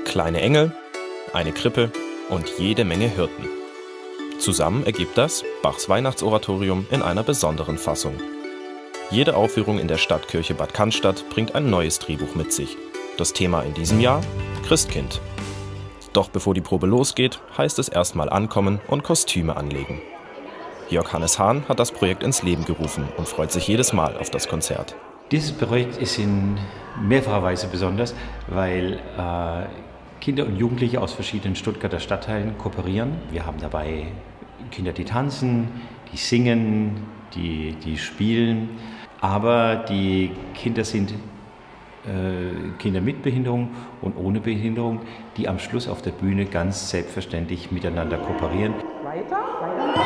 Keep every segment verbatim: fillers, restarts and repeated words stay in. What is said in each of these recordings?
Kleine Engel, eine Krippe und jede Menge Hirten. Zusammen ergibt das Bachs Weihnachtsoratorium in einer besonderen Fassung. Jede Aufführung in der Stadtkirche Bad Cannstatt bringt ein neues Drehbuch mit sich. Das Thema in diesem Jahr: Christkind. Doch bevor die Probe losgeht, heißt es erstmal ankommen und Kostüme anlegen. Jörg Hannes Hahn hat das Projekt ins Leben gerufen und freut sich jedes Mal auf das Konzert. Dieses Projekt ist in mehrfacher Weise besonders, weil äh, Kinder und Jugendliche aus verschiedenen Stuttgarter Stadtteilen kooperieren. Wir haben dabei Kinder, die tanzen, die singen, die, die spielen. Aber die Kinder sind äh, Kinder mit Behinderung und ohne Behinderung, die am Schluss auf der Bühne ganz selbstverständlich miteinander kooperieren. Weiter, weiter.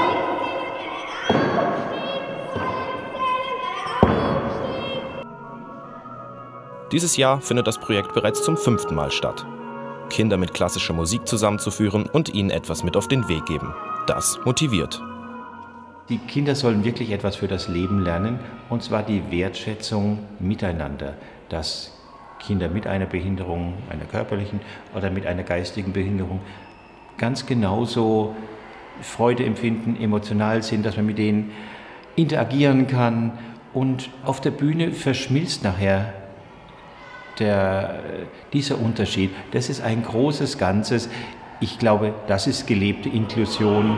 Dieses Jahr findet das Projekt bereits zum fünften Mal statt. Kinder mit klassischer Musik zusammenzuführen und ihnen etwas mit auf den Weg geben. Das motiviert. Die Kinder sollen wirklich etwas für das Leben lernen, und zwar die Wertschätzung miteinander. Dass Kinder mit einer Behinderung, einer körperlichen oder mit einer geistigen Behinderung, ganz genauso Freude empfinden, emotional sind, dass man mit denen interagieren kann. Und auf der Bühne verschmilzt nachher Der, dieser Unterschied. Das ist ein großes Ganzes. Ich glaube, das ist gelebte Inklusion.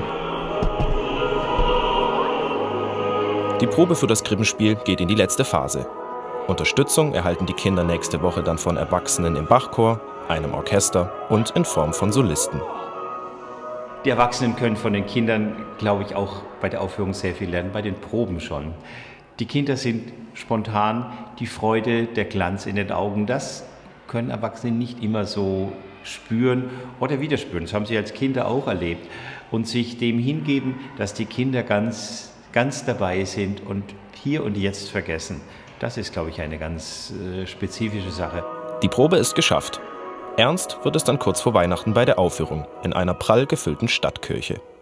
Die Probe für das Krippenspiel geht in die letzte Phase. Unterstützung erhalten die Kinder nächste Woche dann von Erwachsenen im Bachchor, einem Orchester und in Form von Solisten. Die Erwachsenen können von den Kindern, glaube ich, auch bei der Aufführung sehr viel lernen, bei den Proben schon. Die Kinder sind spontan, die Freude, der Glanz in den Augen, das können Erwachsene nicht immer so spüren oder widerspüren. Das haben sie als Kinder auch erlebt. Und sich dem hingeben, dass die Kinder ganz, ganz dabei sind und hier und jetzt vergessen, das ist, glaube ich, eine ganz äh, spezifische Sache. Die Probe ist geschafft. Ernst wird es dann kurz vor Weihnachten bei der Aufführung in einer prall gefüllten Stadtkirche.